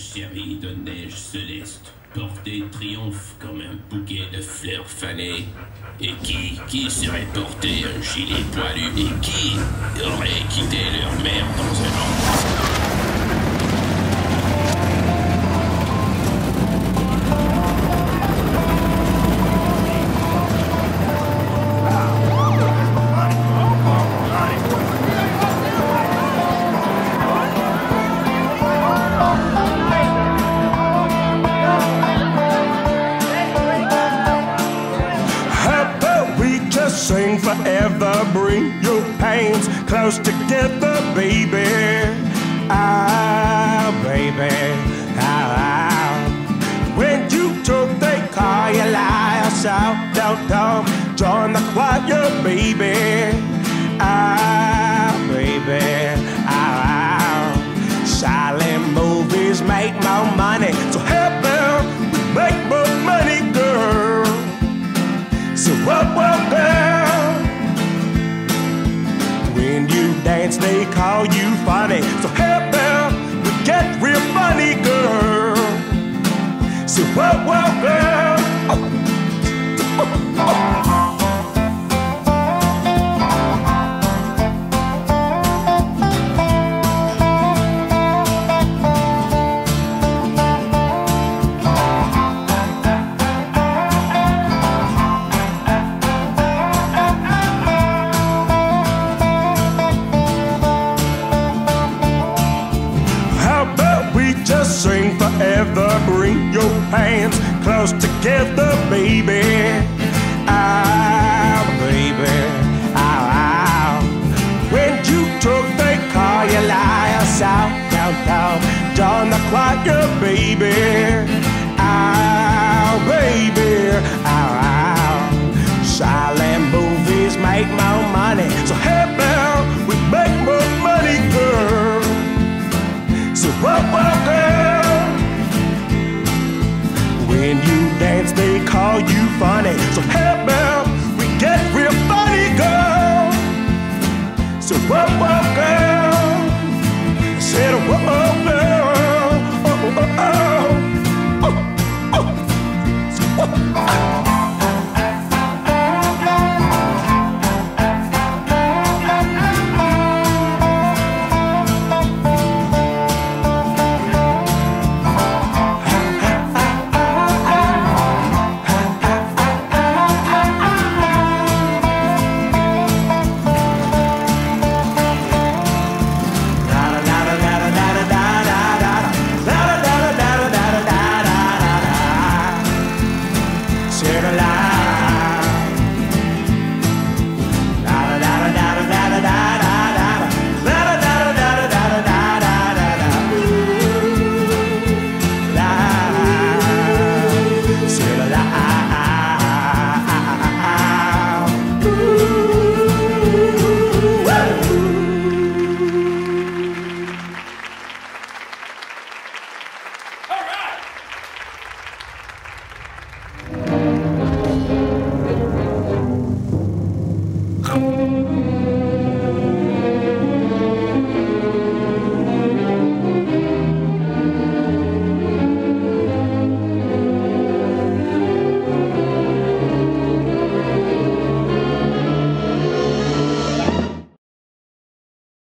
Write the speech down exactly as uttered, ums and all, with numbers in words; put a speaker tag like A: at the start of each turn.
A: chérie de neige céleste, porté de triomphe comme un bouquet de fleurs fanées. Et qui, qui serait porté un gilet poilu? Et qui aurait quitté leur mère dans un endroit?
B: Sing forever, bring your hands close together, baby. Ah, baby, ah, ah. When you talk, they call you liar, so don't come join the choir, baby. Ah, baby, ah, ah. Silent movies make more money, so help them make more money, girl. So what, what, girl? When you dance, they call you funny. So help them, we get real funny, girl. So what, what, girl? Oh, oh, oh. Just sing forever, bring your hands close together, baby. Ah, baby, ah, ah. When you talk, they call you liar, south, downtown, join the choir, baby. Ah, baby, ah, ah. Silent